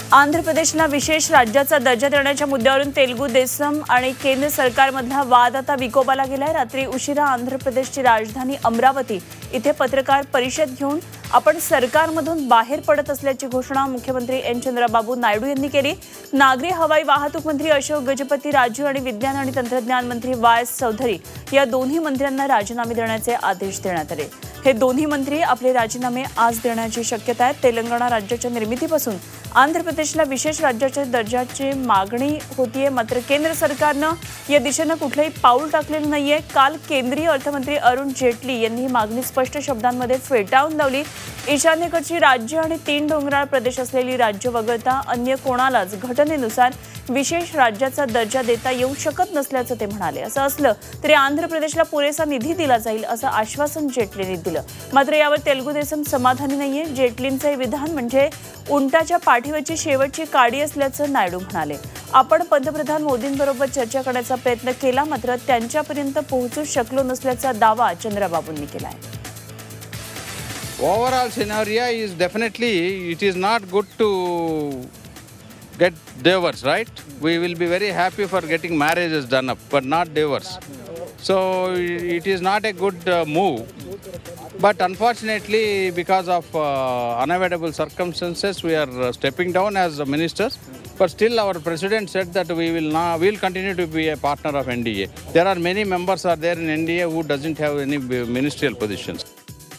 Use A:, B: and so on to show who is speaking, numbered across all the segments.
A: आंध्र प्रदेशला विशेष राज्याचा दर्जा देण्याच्या मुद्द्यावरून तेलुगू देसम आणि केंद्र सरकारमधला वाद आता विकोपाला गेलाय। रात्री उशिरा आंध्र प्रदेशची राजधानी अमरावती इथे पत्रकार परिषद घेऊन आपण सरकारमधून बाहेर पडत असल्याची घोषणा मुख्यमंत्री एन चंद्रबाबू नायडू यांनी केली। नागरी हवाई वाहतूक मंत्री अशोक गजपती राजू आणि विज्ञान आणि तंत्रज्ञान मंत्री वाय चौधरी या दोन्ही मंत्र्यांना राजीनामे देण्याचे आदेश देण्यात आले। हे दोन्ही मंत्री आपले राजीनामे आज देण्याची शक्यता आहे। तेलंगणा राज्याच्या निर्मितीपासून आंध्र प्रदेशला विशेष राज्याच्या दर्जाची मागणी होतीये, मात्र केंद्र सरकारनं या दिशेने कुठलेही पाऊल टाकलेलं नाहीये। काल केंद्रीय अर्थमंत्री अरुण जेटली यांनी ही मागणी स्पष्ट शब्दांमध्ये फेटाळून लावली। ईशान्येकडची राज्य आणि 3 डोंगराळ प्रदेश असलेली राज्य वगळता अन्य कोणालाच घटनेनुसार विशेष राज्याचा दर्जा देता येऊ शकत नसल्याचं ते म्हणाले। असं असलं तरी आंध्र प्रदेशला पुरेसा निधी दिला जाईल असं आश्वासन जेटलींनी दिलं, मात्र यावर तेलुगू देसम समाधानी नाहीये। जेटलींचे विधान म्हणजे उंटाच्या पाठीवरची शेवटची काडी असल्याचं नायडू म्हणाले। आपण पंतप्रधान मोदींबरोबर चर्चा करण्याचा प्रयत्न केला, मात्र त्यांच्यापर्यंत पोहोचू शकलो नसल्याचा दावा चंद्रबाबूंनी केला आहे।
B: Overall scenario is definitely it is not good to get divorce, right? We will be very happy for getting marriages done up, but not divorce. So it is not a good move. But unfortunately, because of unavoidable circumstances, we are stepping down as ministers. But still, our president said that we will continue to be a partner of NDA. There are many members are there in NDA who doesn't have any ministerial positions.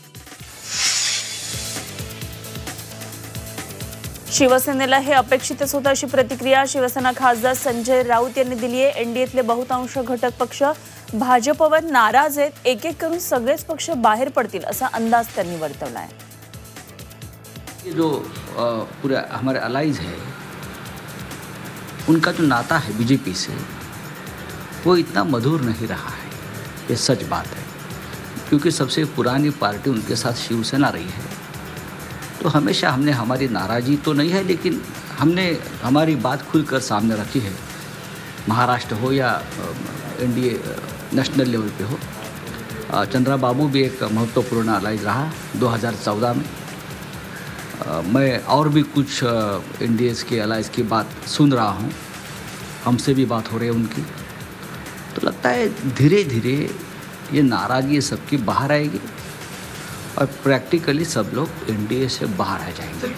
A: शिवसेनेला हे अपेक्षितच होतं अशी प्रतिक्रिया शिवसेना खासदार संजय राऊत यांनी दिली आहे। एनडीएतले बहुतांश घटक पक्ष भाजपवर नाराज आहेत, एक एक करून सगळेच पक्ष बाहेर पडतील असा अंदाज त्यांनी वर्तवला आहे।
C: जो पूरे हमारे अलाइज है उनका जो नाता है बीजेपी से वो इतना मधुर नहीं रहा है, ये सच बात है, क्योंकि सबसे पुरानी पार्टी उनके साथ शिवसेना रही है। तो हमेशा हमने हमारी नाराज़गी तो नहीं है, लेकिन हमने हमारी बात खुलकर सामने रखी है, महाराष्ट्र हो या एनडीए नेशनल लेवल पे हो। चंद्रबाबू भी एक महत्वपूर्ण अलाइज रहा 2014 में। मैं और भी कुछ एनडीएस के अलाइज की बात सुन रहा हूँ, हमसे भी बात हो रही है उनकी। तो लगता है धीरे धीरे ये नाराज़गी सबकी बाहर आएगी और प्रैक्टिकली सब लोग एनडीए से बाहर आ जाएंगे।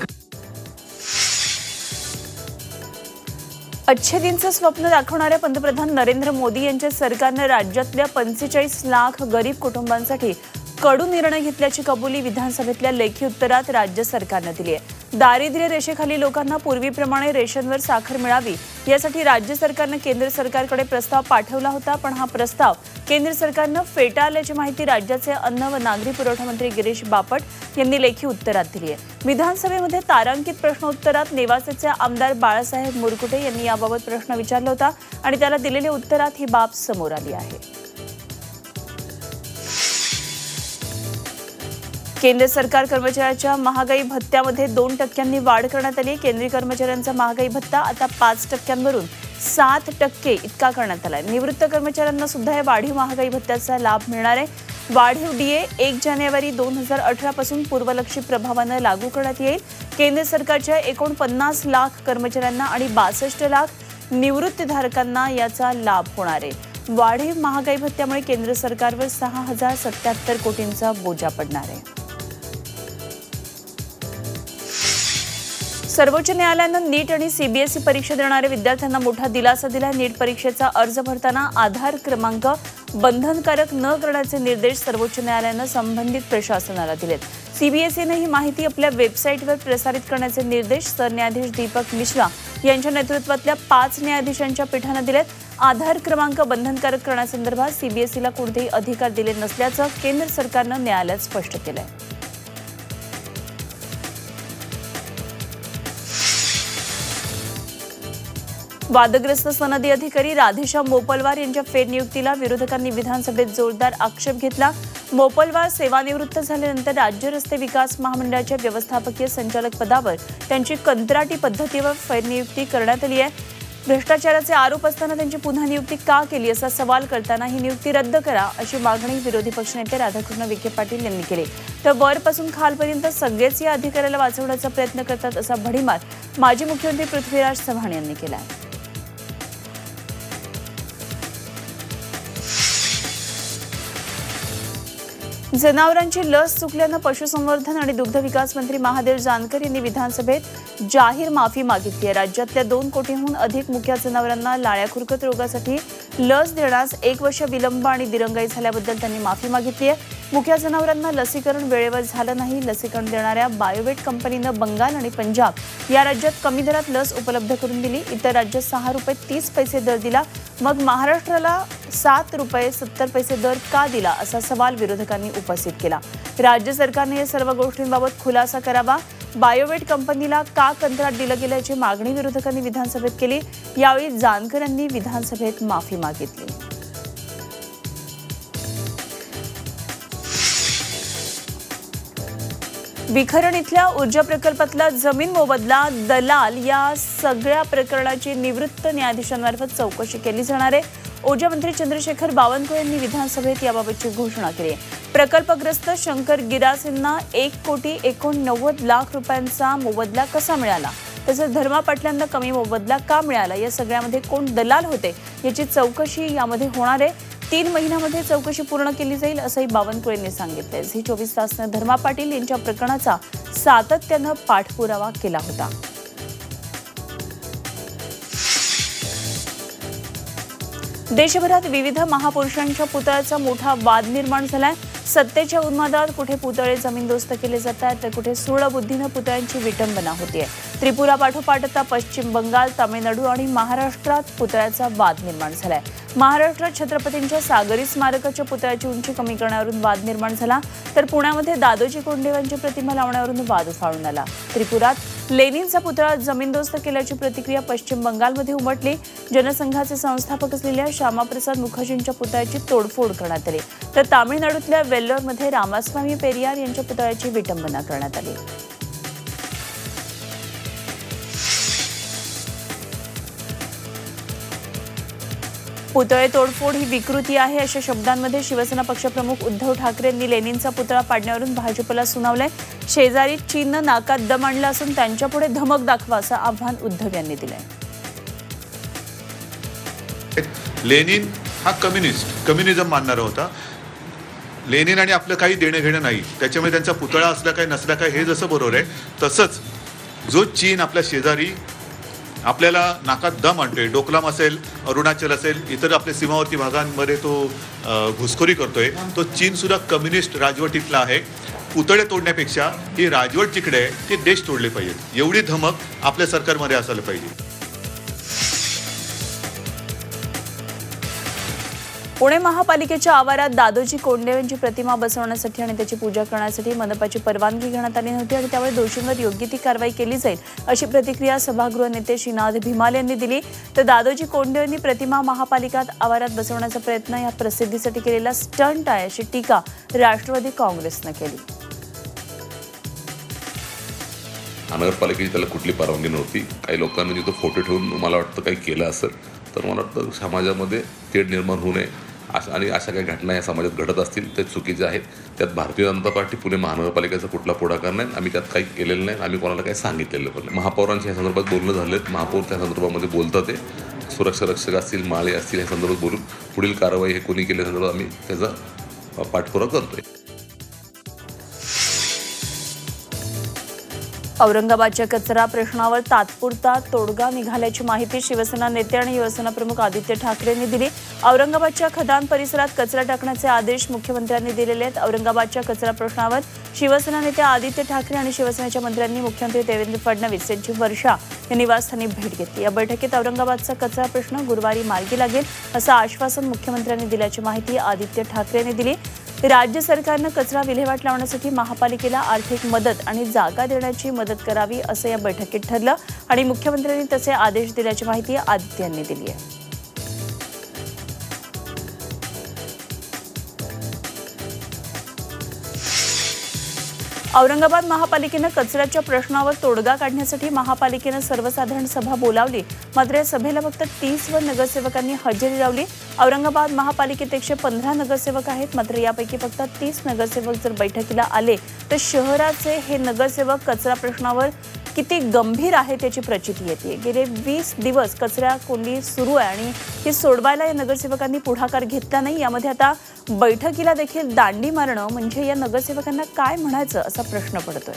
A: अच्छे दिनचं स्वप्न दाखवणाऱ्या पंतप्रधान नरेंद्र मोदी यांच्या सरकारने राज्यातल्या 45 लाख गरीब कुटुंबांसाठी कडू निर्णय घेतल्याची कबुली विधानसभेतल्या लेखी उत्तरात राज्य सरकारने दिली आहे। दारिद्र्य रेषेखाली लोकांना पूर्वीप्रमाणे रेशनवर साखर मिळावी यासाठी राज्य सरकारने केंद्र सरकारकडे प्रस्ताव पाठवला होता, पण हा प्रस्ताव केंद्र सरकारने फेटाळल्याची माहिती राज्याचे अन्न व नागरी पुरवठा मंत्री गिरीश बापट यांनी लेखी उत्तरात दिली आहे। विधानसभेमध्ये तारांकित प्रश्नोत्तरात नेवासेचे आमदार बाळासाहेब मुरकुटे यांनी याबाबत प्रश्न विचारला होता आणि त्याला दिलेल्या उत्तरात ही बाब समोर आली आहे। केंद्र सरकार कर्मचाऱ्यांच्या महागाई भत्त्यामध्ये 2% वाढ करण्यात आली। केंद्रीय कर्मचाऱ्यांचा महागाई भत्ता आता 5%वरून 7% इतका करण्यात आलाय। निवृत्त कर्मचाऱ्यांना सुद्धा या वाढीव महागाई भत्त्याचा लाभ मिळणार आहे। वाढीव डीए 1 जानेवारी 2018 पासून पूर्वलक्षी प्रभावाने लागू करण्यात येईल। केंद्र सरकारच्या 49 लाख कर्मचाऱ्यांना आणि 62 लाख निवृत्तीधारकांना याचा लाभ होणार आहे। वाढीव महागाई भत्त्यामुळे केंद्र सरकारवर 6077 कोटींचा बोजा पडणार आहे। सर्वोच्च न्यायालयानं नीट आणि सीबीएसई परीक्षा देणाऱ्या विद्यार्थ्यांना मोठा दिलासा दिला। नीट परीक्षेचा अर्ज भरताना आधार क्रमांक बंधनकारक न करण्याचे निर्देश सर्वोच्च न्यायालयानं संबंधित प्रशासनाला दिलेत। सीबीएसईने ही माहिती आपल्या वेबसाईटवर प्रसारित करण्याचे निर्देश सरन्यायाधीश दीपक मिश्रा यांच्या नेतृत्वातल्या 5 न्यायाधीशांच्या पीठाने दिलेत। आधार क्रमांक बंधनकारक करण्यासंदर्भात सीबीएसईला कोणतेही अधिकार दिले नसल्याचं केंद्र सरकारनं न्यायालयात स्पष्ट केलंय। वादग्रस्त सनदी अधिकारी राधेश्याम मोपलवार यांच्या फेरनियुक्तीला विरोधकांनी विधानसभेत जोरदार आक्षेप घेतला। मोपलवार सेवानिवृत्त झाल्यानंतर राज्य रस्ते विकास महामंडळाच्या व्यवस्थापकीय संचालक पदावर त्यांची कंत्राटी पद्धतीवर फेरनियुक्ती करण्यात आली आहे। भ्रष्टाचाराचे आरोप असताना त्यांची पुन्हा नियुक्ती का केली असा सवाल करताना ही नियुक्ती रद्द करा अशी मागणी विरोधी पक्षनेते राधाकृष्ण विखे पाटील यांनी केली. तर वरपासून खालपर्यंत सगळेच या अधिकाऱ्याला वाचवण्याचा प्रयत्न करतात असा भडीमार माजी मुख्यमंत्री पृथ्वीराज चव्हाण यांनी केला आहे. जनावरांची लस चुकल्यानं पशुसंवर्धन आणि दुग्ध विकास मंत्री महादेव जानकर यांनी विधानसभेत जाहीर माफी मागितली आहे. राज्यातल्या 2 कोटींहून अधिक मुक्या जनावरांना लाळ्या खुरकत रोगासाठी लस देण्यास 1 वर्ष विलंब आणि दिरंगाई झाल्याबद्दल त्यांनी माफी मागितली आहे. मुक्या जनावरांना लसीकरण वेळेवर झालं नाही. लसीकरण देणाऱ्या बायोवेट कंपनीनं बंगाल आणि पंजाब या राज्यात कमी दरात लस उपलब्ध करून दिली. इतर राज्यात 6 रुपये 30 पैसे दर दिला. मग महाराष्ट्राला 7 रुपये 70 पैसे दर का दिला असा सवाल विरोधकांनी उपस्थित केला. राज्य सरकारने या सर्व गोष्टींबाबत खुलासा करावा. बायोवेट कंपनीला का कंत्राट दिलं गेल्याची मागणी विरोधकांनी विधानसभेत केली. यावेळी जानकर यांनी विधानसभेत माफी मागितली. विखरण इथल्या ऊर्जा प्रकल्पातला जमीन मोबदला दलाल या सगळ्या प्रकरणाची निवृत्त न्यायाधीशांमार्फत चौकशी केली जाणार आहे. ऊर्जा मंत्री चंद्रशेखर बावनकुळे यांनी विधानसभेत याबाबतची घोषणा केली आहे. प्रकल्पग्रस्त शंकर गिरासेंना 1,89 लाख रुपयांचा मोबदला कसा मिळाला, तसंच धर्मा पाटलांना कमी मोबदला का मिळाला, या सगळ्यामध्ये कोण दलाल होते याची चौकशी यामध्ये होणार आहे. 3 महिन्यामध्ये चौकशी पूर्ण केली जाईल असंही बावनकुळेंनी सांगितलंय. झी 24 तासनं धर्मा पाटील यांच्या प्रकरणाचा सातत्यानं पाठपुरावा केला होता. देशभरात विविध महापुरुषांच्या पुतळ्याचा मोठा वाद निर्माण झालाय. सत्तेच्या उन्मादात कुठे पुतळे जमीनदोस्त केले जात आहेत तर कुठे सूडबुद्धीनं पुतळ्यांची विटंबना होतीये. त्रिपुरा पाठोपाठ आता पश्चिम बंगाल, तामिळनाडू आणि महाराष्ट्रात पुतळ्याचा वाद निर्माण झालाय. महाराष्ट्रात छत्रपतींच्या सागरी स्मारकाच्या पुतळ्याची उंची कमी करण्यावरून वाद निर्माण झाला, तर पुण्यामध्ये दादोजी कोंडदेवांची प्रतिमा लावण्यावरून वाद उफाळून आला. त्रिपुरात लेनिनचा पुतळा जमीनदोस्त केल्याची प्रतिक्रिया पश्चिम बंगालमध्ये उमटली. जनसंघाचे संस्थापक असलेल्या श्यामाप्रसाद मुखर्जींच्या पुतळ्याची तोडफोड करण्यात आली, तर तामिळनाडूतल्या वेल्लोरमध्ये रामास्वामी पेरियार यांच्या पुतळ्याची विटंबना करण्यात आली. पुतळे तोडफोड ही विकृती आहे अशा शब्दांमध्ये शिवसेना पक्षप्रमुख उद्धव ठाकरे यांनी लेनिनचा पुतळा पाडण्यावरून भाजपला सुनावलंय. शेजारी चीननं नाकात दम आणला असून त्यांच्यापुढे धमक दाखवा असं आव्हान उद्धव यांनी दिलंय.
D: लेनिन हा कम्युनिझम मानणारा होता. लेनिन आणि आपलं काही देणं घेणं नाही, त्याच्यामुळे त्यांचा पुतळा असला काय नसला काय हे जसं बरोबर आहे, तसंच जो चीन आपल्या शेजारी आपल्याला नाकात दम आणतोय, डोकलाम असेल, अरुणाचल असेल, इतर आपल्या सीमावर्ती भागांमध्ये तो घुसखोरी करतोय, तो चीन सुद्धा कम्युनिस्ट राजवटीतला आहे. पुतळे तोडण्यापेक्षा ही राजवट जिकडे आहे ते देश तोडले पाहिजेत, एवढी धमक आपल्या सरकारमध्ये असायला पाहिजे.
A: पुणे महापालिकेच्या आवारात दादोजी कोंडदेवांची प्रतिमा बसवण्यासाठी आणि त्याची पूजा करण्यासाठी मनपाची परवानगी घेण्यात आली नव्हती आणि त्यामुळे दोषींवर योग्य ती कारवाई केली जाईल अशी प्रतिक्रिया सभागृह नेते श्रीनाथ भिमाल यांनी दिली. तर दादोजी कोंडदेवांनी प्रतिमा महापालिकेत आवारात बसवण्याचा प्रयत्न या प्रसिद्धीसाठी केलेला स्टंट आहे अशी टीका राष्ट्रवादी काँग्रेसनं केली.
E: महानगरपालिकेची त्याला कुठली परवानगी नव्हती. काही लोकांनी जिथं फोटो ठेवून मला वाटतं काही केलं असेल, तर मला वाटतं समाजामध्ये तेढ निर्माण होऊ नये आणि अशा काही घटना या समाजात घडत असतील ते चुकीचे आहेत. त्यात भारतीय जनता पार्टी पुणे महानगरपालिकेचा कुठला पुढाकार नाही, आम्ही त्यात काही केलेलं नाही, आम्ही कोणाला काही सांगितलेलं पण नाही. महापौरांच्या या संदर्भात बोलणं झालेत, महापौर त्या संदर्भामध्ये बोलतात ते सुरक्षा रक्षक असतील, माळे असतील, या संदर्भात बोलून पुढील कारवाई हे कोणी केल्या संदर्भात आम्ही त्याचा पाठपुरावा करतोय.
A: औरंगाबादच्या कचरा प्रश्नावर तात्पुरता तोडगा निघाल्याची माहिती शिवसेना नेते आणि युवासेना प्रमुख आदित्य ठाकरे यांनी दिली. औरंगाबादच्या खदान परिसरात कचरा टाकण्याचे आदेश मुख्यमंत्र्यांनी दिलेले आहेत. औरंगाबादच्या कचरा प्रश्नावर शिवसेना नेते आदित्य ठाकरे आणि शिवसेनेच्या मंत्र्यांनी मुख्यमंत्री देवेंद्र फडणवीस यांची वर्षा या निवासस्थानी भेट घेतली. या बैठकीत औरंगाबादचा कचरा प्रश्न गुरुवारी मार्गी लागेल असं आश्वासन मुख्यमंत्र्यांनी दिल्याची माहिती आदित्य ठाकरे यांनी दिली. राज्य सरकारनं कचरा विल्हेवाट लावण्यासाठी महापालिकेला आर्थिक मदत आणि जागा देण्याची मदत करावी असं या बैठकीत ठरलं आणि मुख्यमंत्र्यांनी तसे आदेश दिल्याची माहिती आदित्य यांनी दिली आहे. औरंगाबाद महापालिकेनं कचऱ्याच्या प्रश्नावर तोडगा काढण्यासाठी महापालिकेनं सर्वसाधारण सभा बोलावली. मात्र या सभेला फक्त 30 नगरसेवकांनी हजेरी लावली. औरंगाबाद महापालिकेत 115 नगरसेवक आहेत. मात्र यापैकी फक्त 30 नगरसेवक जर बैठकीला आले तर शहराचे हे नगरसेवक कचरा प्रश्नावर किती गंभीर आहे त्याची प्रचिती येते. गेले 20 दिवस कचरा कोंडी सुरू आहे आणि ही सोडवायला या नगरसेवकांनी पुढाकार घेतला नाही. यामध्ये आता बैठकीला देखील दांडी मारणं म्हणजे या नगरसेवकांना काय म्हणायचं असा प्रश्न पडतोय.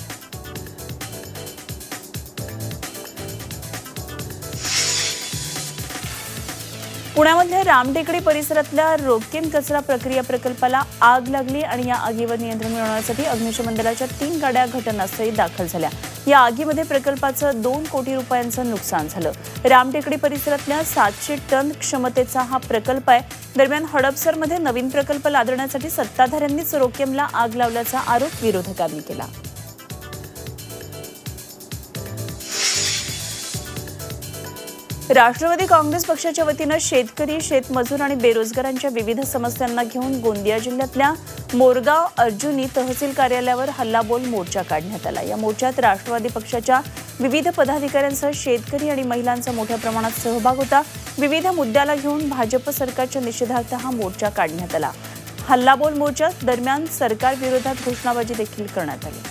A: पुण्यामधल्या रामटेकडी परिसरातल्या रोकेन कचरा प्रक्रिया प्रकल्पाला आग लागली आणि या आगीवर नियंत्रण मिळवण्यासाठी अग्निशमन दलाच्या 3 गाड्या घटनास्थळी दाखल झाल्या. या आगीमध्ये प्रकल्पाचं 2 कोटी रुपयांचं नुकसान झालं. रामटेकडी परिसरातल्या 700 टन क्षमतेचा हा प्रकल्प आहे. दरम्यान हडपसरमध्ये नवीन प्रकल्प लादण्यासाठी सत्ताधाऱ्यांनीच रोकेमला आग लावल्याचा आरोप विरोधकांनी केला. राष्ट्रवादी काँग्रेस पक्षाच्या वतीनं शेतकरी, शेतमजूर आणि बेरोजगारांच्या विविध समस्यांना घेऊन गोंदिया जिल्ह्यातल्या मोरगाव अर्जुनी तहसील कार्यालयावर हल्लाबोल मोर्चा काढण्यात आला. या मोर्चात राष्ट्रवादी पक्षाच्या विविध पदाधिकाऱ्यांसह शेतकरी आणि महिलांचा मोठ्या प्रमाणात सहभाग होता. विविध मुद्द्याला घेऊन भाजप सरकारच्या निषेधार्थ हा मोर्चा काढण्यात आला. हल्लाबोल मोर्चा दरम्यान सरकार विरोधात घोषणाबाजी देखील करण्यात आली.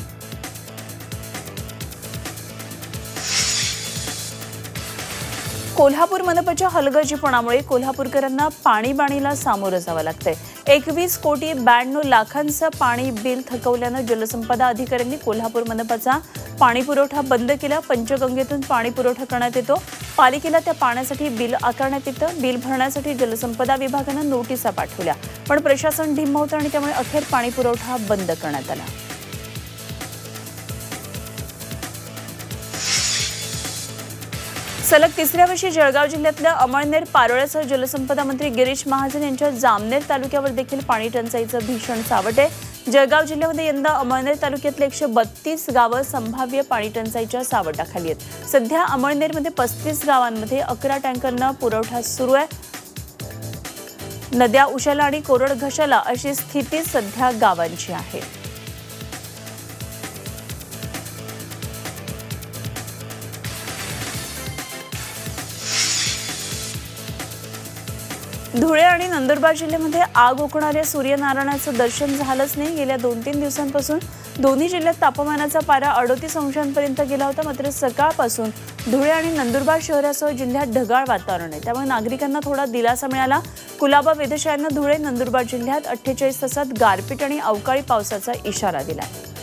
A: कोल्हापूर मनपाच्या हलगर्जीपणामुळे कोल्हापूरकरांना पाणीबाणीला सामोरं जावं लागतंय. 21 कोटी 92 लाखांचं पाणी बिल थकवल्यानं जलसंपदा अधिकाऱ्यांनी कोल्हापूर मनपाचा पाणी पुरवठा बंद केला. पंचगंगेतून पाणी पुरवठा करण्यात येतो. पालिकेला त्या पाण्यासाठी बिल आकारण्यात येतं. बिल भरण्यासाठी जलसंपदा विभागानं नोटिसा पाठवल्या, पण प्रशासन ढिम्म होतं आणि त्यामुळे अखेर पाणी पुरवठा बंद करण्यात आला. सलग 3ऱ्या वर्षी जळगाव जिल्ह्यातल्या अमळनेर, पारोळ्यासह जलसंपदा मंत्री गिरीश महाजन यांच्या जामनेर तालुक्यावर देखील पाणी टंचाईचं भीषण सावट आहे. जळगाव जिल्ह्यामध्ये यंदा अमळनेर तालुक्यातले 132 गावं संभाव्य पाणी टंचाईच्या सावटाखाली आहेत. सध्या अमळनेरमध्ये 35 गावांमध्ये 11 टँकरनं पुरवठा सुरू आहे. नद्या उशाला आणि कोरड घशाला अशी स्थिती सध्या गावांची आहे. धुळे आणि नंदुरबार जिल्ह्यामध्ये आग ओकणाऱ्या सूर्यनारायणाचं दर्शन झालंच नाही. गेल्या 2-3 दिवसांपासून दोन्ही जिल्ह्यात तापमानाचा पारा 38 अंशांपर्यंत गेला होता. मात्र सकाळपासून धुळे आणि नंदुरबार शहरासह जिल्ह्यात ढगाळ वातावरण आहे. त्यामुळे नागरिकांना थोडा दिलासा मिळाला. कुलाबा वेधशाळेनं धुळे, नंदुरबार जिल्ह्यात 48 तासात गारपीट आणि अवकाळी पावसाचा इशारा दिला.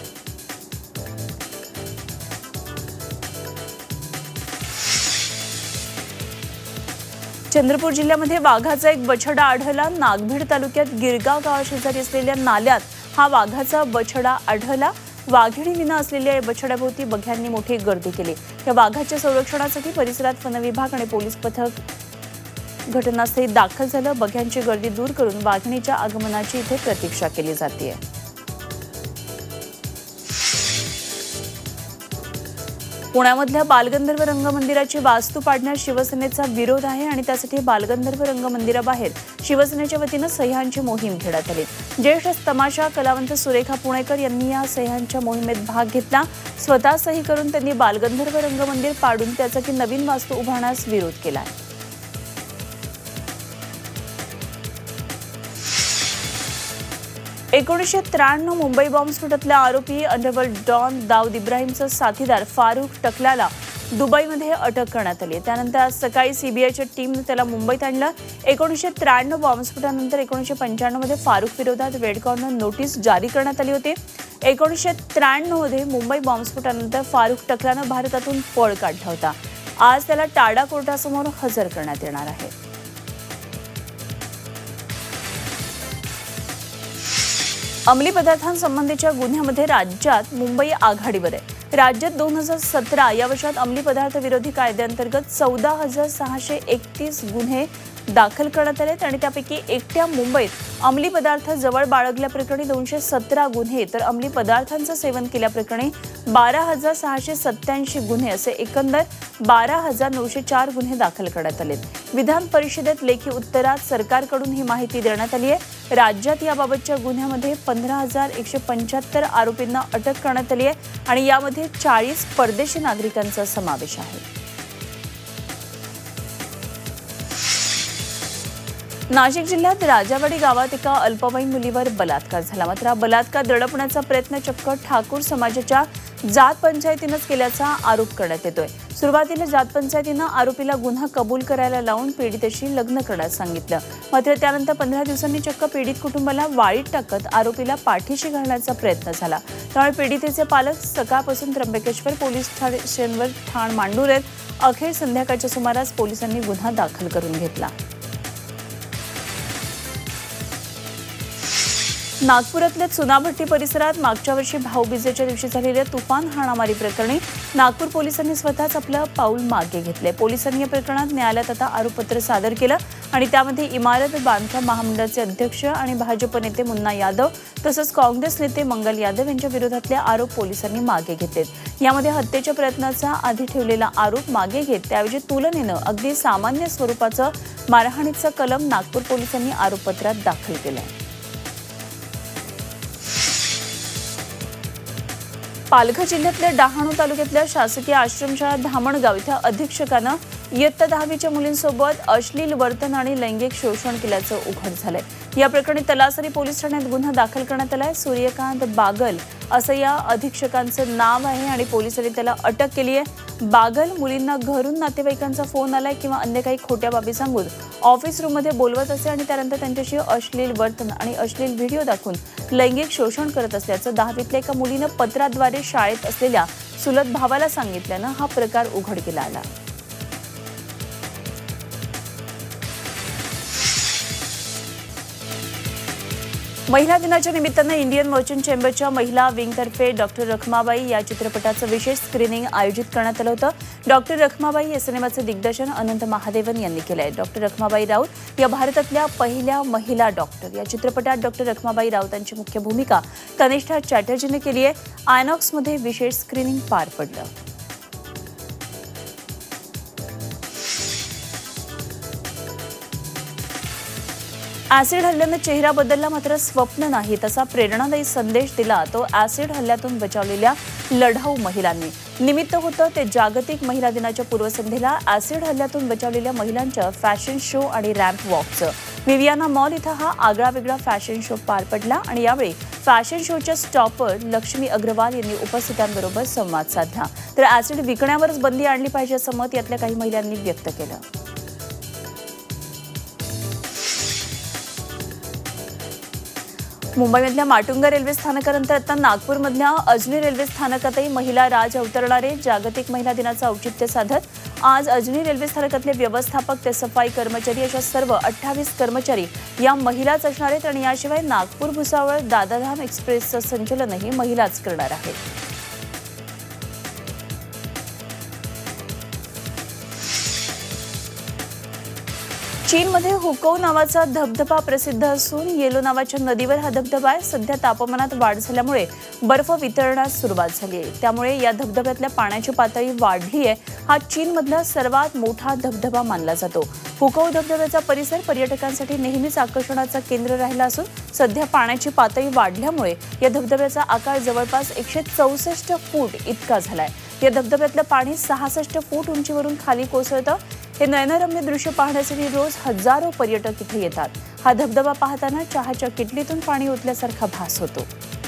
A: चंद्रपूर जिल्ह्यामध्ये वाघाचा एक बछडा आढळला. नागभीड तालुक्यात गिरगाव गावाशेजारी असलेल्या नाल्यात हा वाघाचा बछडा आढळला. वाघिणी विना असलेल्या या बछड्याभोवती बघ्यांनी मोठी गर्दी केली. या वाघाच्या संरक्षणासाठी परिसरात वनविभाग आणि पोलीस पथक घटनास्थळी दाखल झालं. बघ्यांची गर्दी दूर करून वाघिणीच्या आगमनाची इथे प्रतीक्षा केली जाते. पुण्यामधल्या बालगंधर्व रंगमंदिराची वास्तू पाडण्यास शिवसेनेचा विरोध आहे आणि त्यासाठी बालगंधर्व रंगमंदिराबाहेर शिवसेनेच्या वतीनं सह्यांची मोहीम घेण्यात आली. ज्येष्ठ तमाशा कलावंत सुरेखा पुणेकर यांनी या सह्यांच्या मोहिमेत भाग घेतला. स्वतः सही करून त्यांनी बालगंधर्व रंगमंदिर पाडून त्यासाठी नवीन वास्तू उभारण्यास विरोध केला. 1993 मुंबई बॉम्बस्फोटातल्या आरोपी अंडरवर्ल्ड डॉन दाऊद इब्राहिमचा साथीदार फारुख टकलाला दुबईमध्ये अटक करण्यात आली. त्यानंतर आज सकाळी सीबीआयच्या टीमने त्याला मुंबईत आणलं. 1993 बॉम्बस्फोटानंतर 1995 मध्ये फारुख विरोधात रेड कॉर्नर नोटीस जारी करण्यात आली होती. 1993 मध्ये मुंबई बॉम्बस्फोटानंतर फारुख टकलानं भारतातून पळ काढला होता. आज त्याला टाडा कोर्टासमोर हजर करण्यात येणार आहे. अंमली पदार्थांसंबंधीच्या गुन्ह्यामध्ये राज्यात मुंबई आघाडीवर आहे. राज्यात 2017 या वर्षात अंमली पदार्थ विरोधी कायद्याअंतर्गत 14,631 गुन्हे दाखल करण्यात आलेत आणि त्यापैकी एकट्या मुंबईत अंमली पदार्थ जवळ बाळगल्याप्रकरणी 217 गुन्हे तर अंमली पदार्थांचं सेवन केल्याप्रकरणी 12,687 गुन्हे असे एकंदर 12,904 गुन्हे दाखल करण्यात आलेत। विधान परिषदेत लेखी उत्तरात सरकारकडून ही माहिती देण्यात आली आहे। राज्यात याबाबतच्या गुन्ह्यामध्ये 15,175 आरोपींना अटक करण्यात आली आहे आणि यामध्ये 40 परदेशी नागरिकांचा समावेश आहे। नाशिक जिल्ह्यात राजावाडी गावात एका अल्पवयीन मुलीवर बलात्कार झाला। मात्र हा बलात्कार दडपण्याचा प्रयत्न चक्क ठाकूर समाजाच्या जात पंचायतीनंच केल्याचा आरोप करण्यात येतोय। सुरुवातीला जात पंचायतीनं आरोपीला गुन्हा कबूल करायला लावून पीडितेशी लग्न करण्यास सांगितलं। मात्र त्यानंतर 15 दिवसांनी चक्क पीडित कुटुंबाला वाळीत टाकत आरोपीला पाठीशी घालण्याचा प्रयत्न झाला। त्यामुळे पीडितेचे पालक सकाळपासून त्र्यंबकेश्वर पोलीस स्टेशनवर ठाण मांडून आहेत। अखेर संध्याकाळच्या सुमारास पोलिसांनी गुन्हा दाखल करून घेतला। नागपुरातल्या चुनाभट्टी परिसरात मागच्या वर्षी भाऊबीजेच्या दिवशी झालेल्या तुफान हाणामारी प्रकरणी नागपूर पोलिसांनी स्वतःच आपलं पाऊल मागे घेतले। पोलिसांनी या प्रकरणात न्यायालयात आता आरोपपत्र सादर केलं आणि त्यामध्ये इमारत बांधकाम महामंडळाचे अध्यक्ष आणि भाजप नेते मुन्ना यादव तसंच काँग्रेस नेते मंगल यादव यांच्या विरोधातले आरोप पोलिसांनी मागे घेतलेत। यामध्ये हत्येच्या प्रयत्नाचा आधी ठेवलेला आरोप मागे घेत त्याऐवजी तुलनेनं अगदी सामान्य स्वरूपाचं मारहाणीचं कलम नागपूर पोलिसांनी आरोपपत्रात दाखल केलंय। पालघर जिल्ह्यातल्या डहाणू तालुक्यातल्या शासकीय आश्रमशाळा धामणगाव इथं अधीक्षकानं इयत्ता 10वीच्या मुलींसोबत अश्लील वर्तन आणि लैंगिक शोषण केल्याचं उघड झालंय। या प्रकरणी तलासरी पोलीस ठाण्यात गुन्हा दाखल करण्यात आलाय। सूर्यकांत बागल असं या अधीक्षकांचं नाव आहे आणि पोलिसांनी त्याला अटक केली आहे। बागल मुलींना घरून नातेवाईकांचा फोन आलाय किंवा अन्य काही खोट्या बाबी सांगून ऑफिस रूममध्ये बोलवत असे आणि त्यानंतर त्यांच्याशी अश्लील वर्तन आणि अश्लील व्हिडिओ दाखवून लैंगिक शोषण करत असल्याचं 10वीतल्या एका मुलीनं पत्राद्वारे शाळेत असलेल्या चुलत भावाला सांगितल्यानं हा प्रकार उघडकीला आला। महिला दिनाच्या निमित्तानं इंडियन मर्चंट चेंबरच्या महिला विंगतर्फे डॉक्टर रखमाबाई या चित्रपटाचं विशेष स्क्रीनिंग आयोजित करण्यात आलं होतं। डॉक्टर रखमाबाई या सिनेमाचं दिग्दर्शन अनंत महादेवन यांनी केलंय। डॉक्टर रखमाबाई राऊत या भारतातल्या पहिल्या महिला डॉक्टर। या चित्रपटात डॉक्टर रखमाबाई राऊतांची मुख्य भूमिका कनिष्ठा चॅटर्जीने केली आहे। आयनॉक्समध्ये विशेष स्क्रीनिंग पार पडलं। ऍसिड हल्ल्यानं चेहरा बदलला मात्र स्वप्न नाही तसा प्रेरणादायी संदेश दिला तो ऍसिड हल्ल्यातून बचावलेल्या लढाऊ महिलांनी। निमित्त होतं ते जागतिक महिला दिनाच्या पूर्वसंध्येला ऍसिड हल्ल्यातून बचावलेल्या महिलांच्या फॅशन शो आणि रॅम्प वॉकचं। विवियाना मॉल इथं हा आगळावेगळा फॅशन शो पार पडला आणि यावेळी फॅशन शोच्या स्टॉपर लक्ष्मी अग्रवाल यांनी उपस्थितांबरोबर संवाद साधला। तर ऍसिड विकण्यावरच बंदी आणली पाहिजे असं मत यातल्या काही महिलांनी व्यक्त केलं। मुंबईमधल्या माटुंगा रेल्वे स्थानकानंतर आता नागपूरमधल्या अजनी रेल्वे स्थानकातही महिला राज अवतरणार आहे। जागतिक महिला दिनाचं औचित्य साधत आज अजनी रेल्वे स्थानकातले व्यवस्थापक ते सफाई कर्मचारी अशा सर्व 28 कर्मचारी या महिलाच असणार आहेत आणि याशिवाय नागपूर भुसावळ दादाधाम एक्सप्रेसचं संचलनही महिलाच करणार आहेत। चीनमध्ये हुकौ नावाचा धबधबा प्रसिद्ध असून येलो नावाच्या नदीवर हा धबधबा आहे। सध्या तापमानात वाढ झाल्यामुळे बर्फ वितळण्यास सुरुवात झाली आहे। त्यामुळे या धबधब्यातल्या पाण्याची पातळी वाढली आहे। हा चीनमधला सर्वात मोठा धबधबा मानला जातो। हुकौ धबधब्याचा परिसर पर्यटकांसाठी नेहमीच आकर्षणाचं केंद्र राहिला असून सध्या पाण्याची पातळी वाढल्यामुळे या धबधब्याचा आकार जवळपास 164 फूट इतका झालाय। या धबधब्यातलं पाणी 66 फूट उंचीवरून खाली कोसळतं। हे नयनरम्य दृश्य पाहण्यासाठी रोज हजारो पर्यटक इथे येतात। हा धबधबा पाहताना चहाच्या किटलीतून पाणी ओतल्यासारखा भास होतो।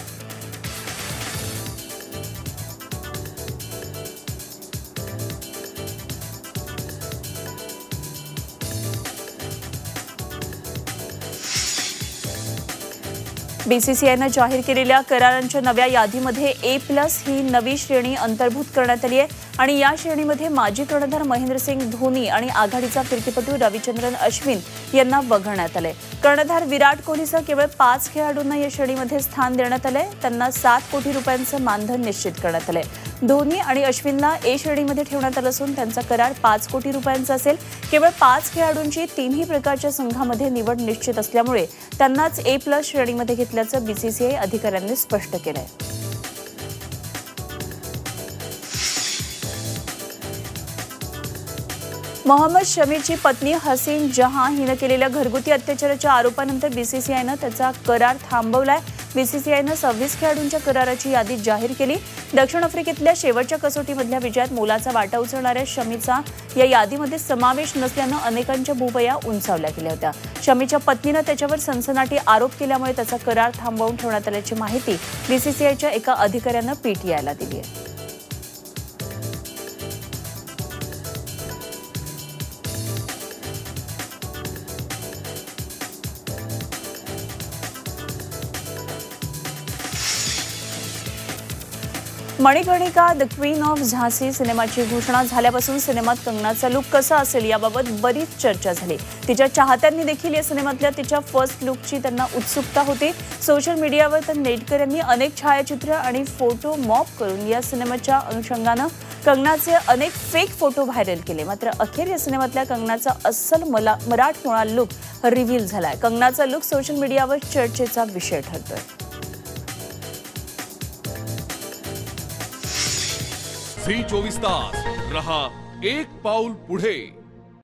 A: बीसीसीआयनं जाहीर केलेल्या करारांच्या नव्या यादीमध्ये A+ ही नवी श्रेणी अंतर्भूत करण्यात आली आहे आणि या श्रेणीमध्ये माजी कर्णधार महेंद्रसिंग धोनी आणि आघाडीचा फिरकीपटू रविचंद्रन अश्विन यांना वगळण्यात आले। कर्णधार विराट कोहलीसह केवळ 5 खेळाडूंना या श्रेणीमध्ये स्थान देण्यात आले। त्यांना 7 कोटी रुपयांचं मानधन निश्चित करण्यात आले। धोनी आणि अश्विनला ए श्रेणीमध्ये ठेवण्यात आलं असून त्यांचा करार 5 कोटी रुपयांचा असेल. केवळ 5 खेळाडूंची 3ही प्रकारच्या संघामध्ये निवड निश्चित असल्यामुळे त्यांनाच A+ श्रेणीमध्ये घेतल्याचं बीसीसीआय अधिकाऱ्यांनी स्पष्ट केलंय. मोहम्मद शमीची पत्नी हसीन जहां हिनं केलेल्या घरगुती अत्याचाराच्या आरोपानंतर बीसीसीआयनं त्याचा करार थांबवलाय. बीसीसीआयनं 26 खेळाडूंच्या कराराची यादी जाहीर केली. दक्षिण आफ्रिकेतल्या शेवटच्या कसोटीमधल्या विजयात मोलाचा वाटा उचलणाऱ्या शमीचा या यादीमध्ये समावेश नसल्यानं अनेकांच्या भुवया उंचावल्या गेल्या होत्या. शमीच्या पत्नीनं त्याच्यावर सनसनाटी आरोप केल्यामुळे त्याचा करार थांबवून ठेवण्यात आल्याची माहिती बीसीसीआयच्या एका अधिकाऱ्यानं पीटीआयला दिली आहे. Manikarnika the queen of Jhansi सिनेमाची घोषणा झाल्यापासून सिनेमात कंगनाचा लुक कसा असेल याबाबत बरीच चर्चा झाली. तिच्या चाहत्यांनी देखील या सिनेमातल्या तिच्या फर्स्ट लुकची त्यांना उत्सुकता होती. सोशल मीडियावर तर नेटकऱ्यांनी अनेक छायाचित्र आणि फोटो मॉप करून या सिनेमाच्या अनुषंगानं कंगनाचे अनेक फेक फोटो व्हायरल केले. मात्र अखेर या सिनेमातल्या कंगनाचा अस्सल मराठमोळा लुक रिव्हील झालाय. कंगनाचा लुक सोशल मीडियावर चर्चेचा विषय ठरतोय.
F: झी 24 तास रहा एक पाऊल पुढे.